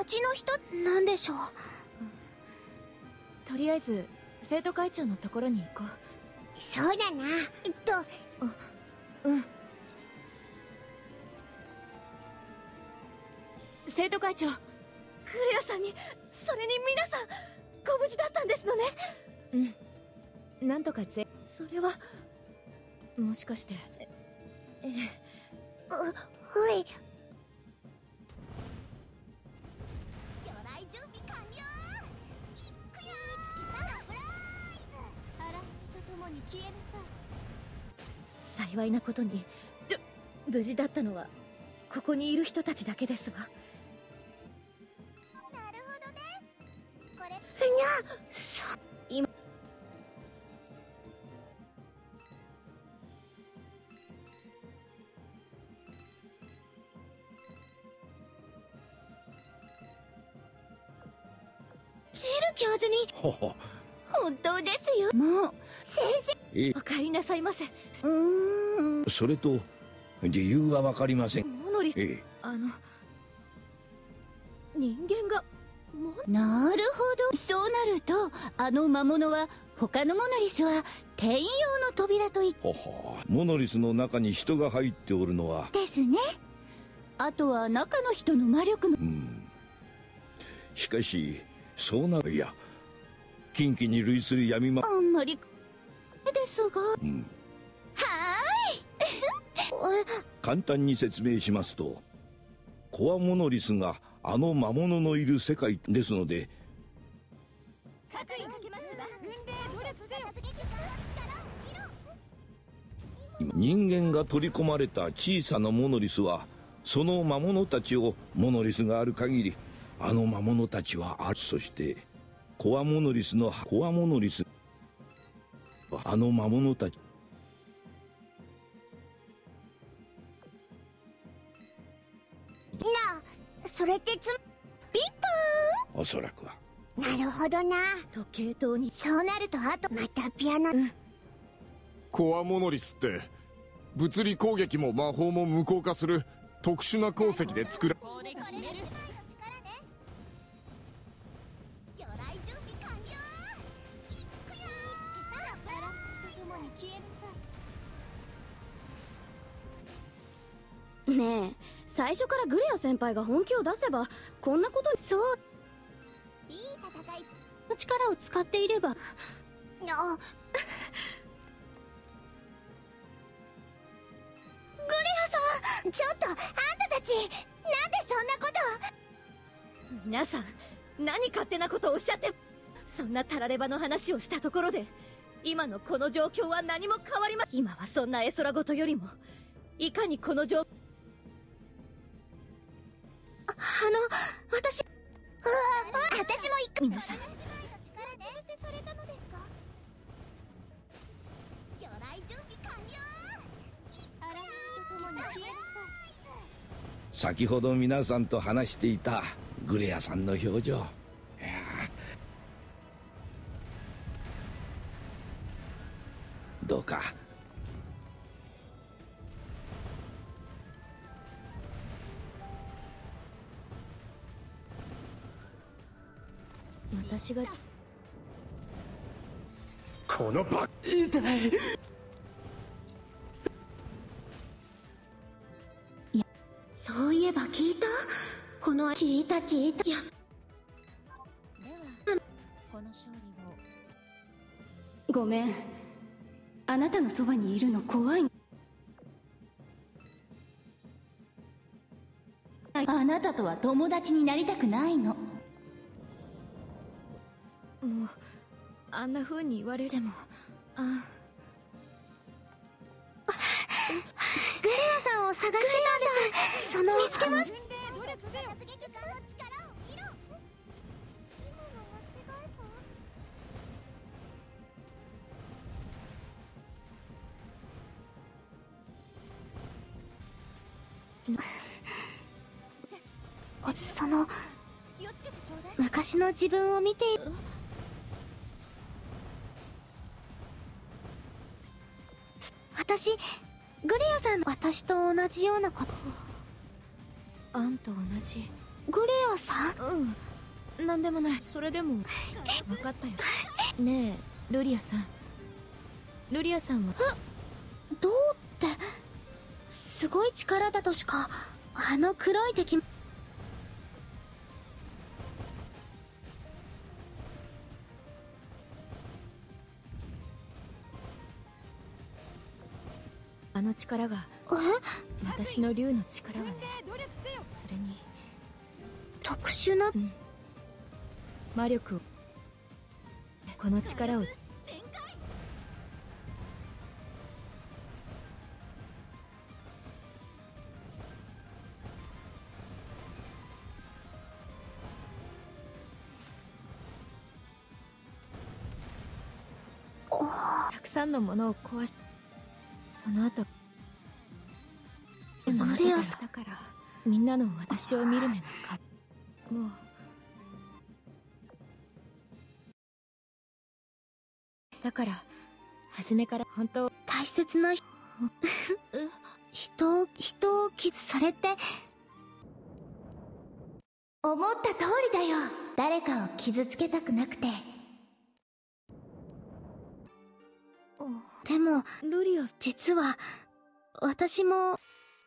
町の人なんでしょう。 とりあえず生徒会長のところに行こう。 そうだな。 うん。生徒会長、クレアさんに、それに皆さんご無事だったんですのね。うん、なんとかそれはもしかしてはい。魚雷準備完了。いくよー。サプライズ。荒波と共に消えなさい。 幸いなことに無事だったのはここにいる人たちだけですわ。 なるほどね。これ今ジル教授に。 ほほ。 本当ですよ。もう先生、 お帰りなさいませ。 それと理由は分かりません。 モノリス、人間がなるほど。そうなるとあの魔物は他のモノリスは転用の扉と言ってほほ。モノリスの中に人が入っておるのはですね。あとは中の人の魔力の。 しかしそうなる。いや、近畿に類する闇魔。 あんまりですが、はーい。 簡単に説明しますと、コアモノリスがあの魔物のいる世界ですので、人間が取り込まれた小さなモノリスはその魔物たちを、モノリスがある限りあの魔物たちはある。そしてコアモノリスのコアモノリス、あの魔物たちなあ、それってピンポーン。 おそらくは。 なるほどな。 時計塔に。 そうなるとあとまたピアノ。 コアモノリスって物理攻撃も魔法も無効化する特殊な鉱石で作ら。 ねえ、最初からグレア先輩が本気を出せばこんなことに。 そう、いい戦いの力を使っていれば。グレアさん、ちょっとあんたたちなんでそんなこと。 皆さん何勝手なことをおっしゃって。そんなタラレバの話をしたところで今のこの状況は何も変わりま。今はそんな絵空事よりもいかにこの状況。 私も皆さん、 先ほど皆さんと話していたグレアさんの表情、いやどうか私がこのバ痛い。 そういえば聞いた。聞いた。いや、 ではこの勝利を。 ごめん、あなたのそばにいるの怖い。あなたとは友達になりたくないの。 もうあんな風に言われても。 グレアさんを探してたんです。見つけました。昔の自分を見ている。グレアさんの私と同じようなこと。 あんと同じ。 グレアさん。 なんでもない。それでも分かったよ。ねえルリアさん、ルリアさんはどうってすごい力だとしか。あの黒い敵。 あの力が私の竜の力はね。それに特殊な、 魔力を、この力をたくさんのものを壊し、その後グレアさん。 だからみんなの私を見る目がもうだから初めから本当大切な人をそれって思った通りだよ。誰かを傷つけたくなくて。でもルリア実は私も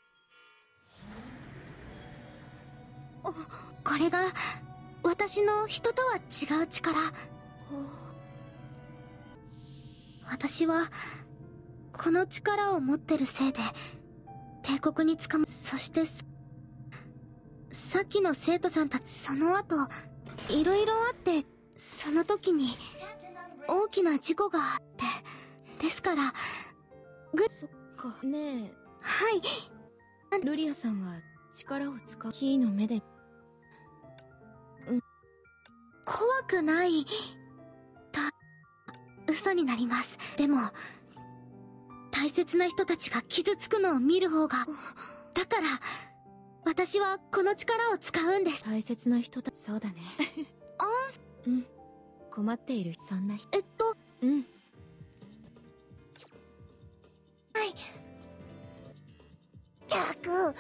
これが私の人とは違う力。私はこの力を持ってるせいで帝国に捕ま、そしてさっきの生徒さんたち、その後いろいろあって、その時に大きな事故があって、ですからそっか。ねえはい。 ルリアさんは力を使う火の目で怖くないと嘘になります。でも大切な人たちが傷つくのを見る方が、だから私はこの力を使うんです。 大切な人たち、そうだね。困っているそんな人。 はい。ったく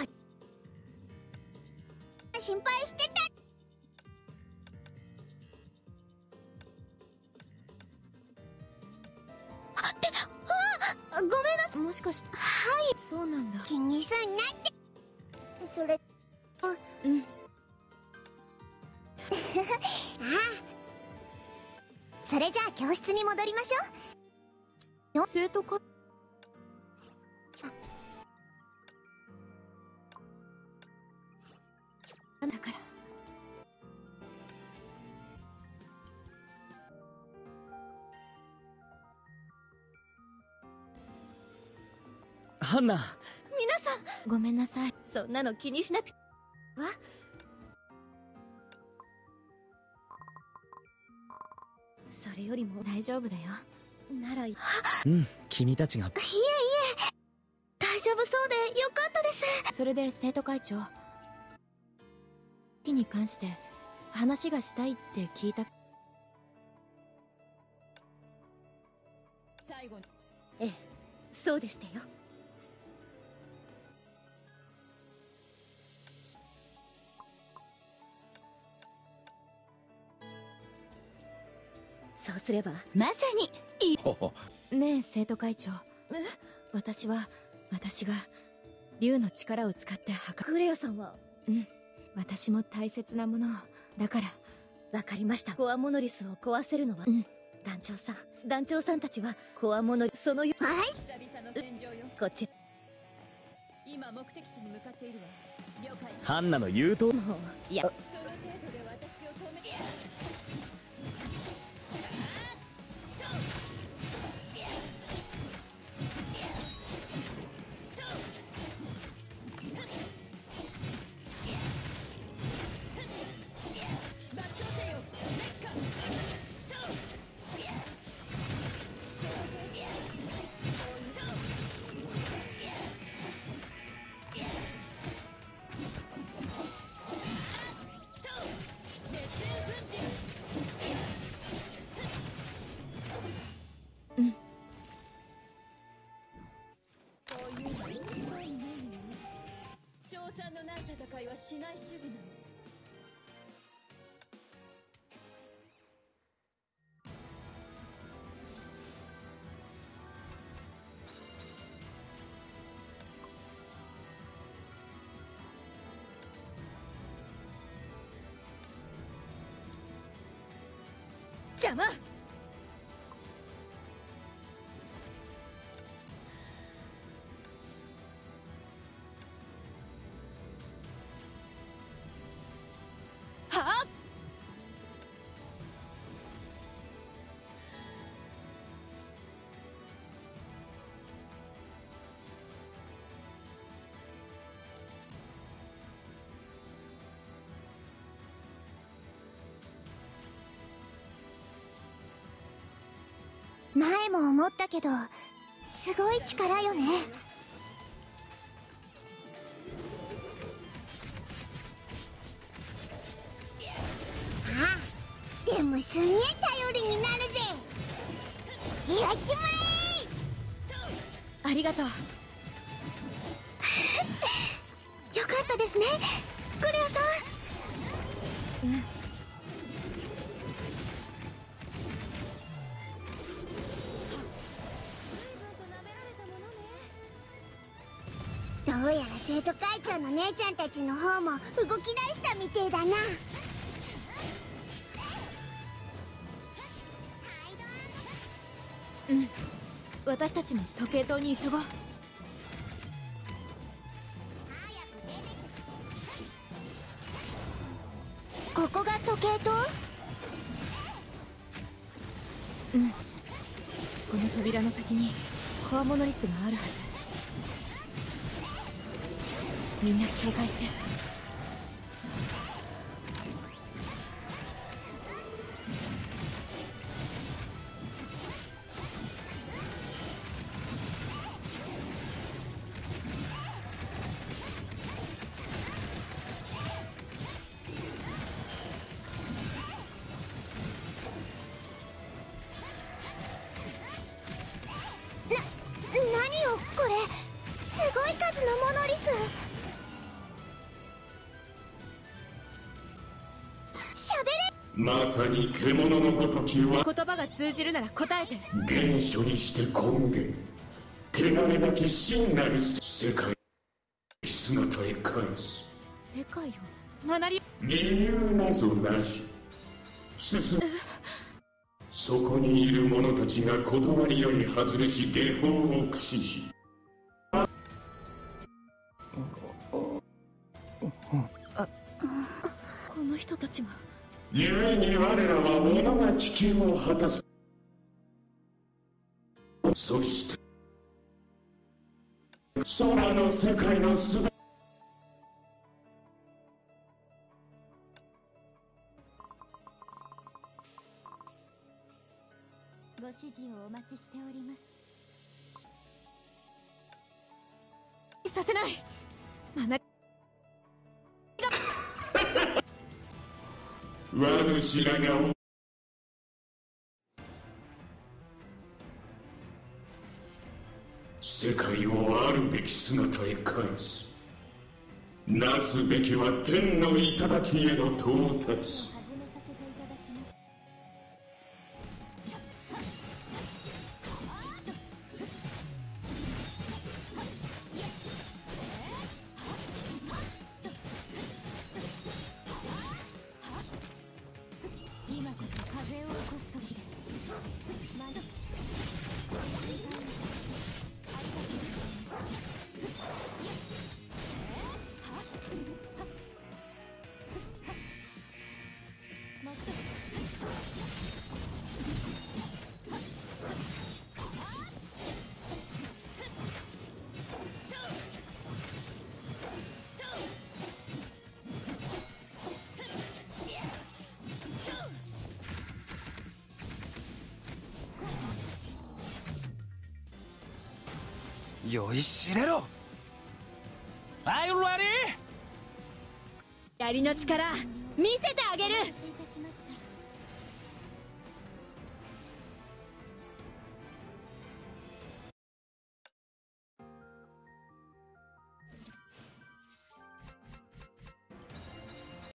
心配してた。ごめんなさい。 もしかして。 はい。 そうなんだ。 気にすんなって。それああそれじゃあ教室に戻りましょう。 生徒会だからハンナ。 皆さんごめんなさい。 そんなの気にしなくては。それよりも大丈夫だよ。 なら君たちが。 いえいえ、大丈夫そうでよかったです。 それで生徒会長に関して話がしたいって聞いた。 最後にええ、そうでしたよ。そうすればまさにねえ生徒会長、私が竜の力を使ってグレアさんは。 私も大切なものを。だからわかりました。コアモノリスを壊せるのは、団長さんたちはコアモノリス、そのはい、 久々の戦場よ。 こっち今目的地に向かっているわ。了解。 ハンナの言うと。 もういや、 その程度で私を止めてやる。賞賛のない戦いはしない主義なの。 邪魔。はあ。 前も思ったけどすごい力よね。ああ、でもすげえ頼りになるぜ。やっちまありがとう。 え。よかったですね、クレアさん。うん。どうやら生徒会長の姉ちゃんたちの方も動き出したみてえだな。 うん、私たちも時計塔に急ごう。 ここが時計塔？ うん、この扉の先にコアモノリスがあるはず。みんな警戒して。 何よこれ、すごい数のモノリス。喋れ。 まさに獣のごときは言葉が通じるなら答えて。 原初にして根源、汚れなき真なる世界姿へ返す。 世界を学び理由なぞなし進む。そこにいる者たちが断りより外れし下法を駆使し、 この人たちが。 故に我らは己が地球を果たす。そして空の世界のすべて。 ご指示をお待ちしております。 させない。学び我主らが世界をあるべき姿へ返す。なすべきは天の頂への到達。 始めさせていただきます。今こそ風を起こす時です。 酔いしれろ。 Are you ready? 槍の力見せてあげる。 失礼いたしました。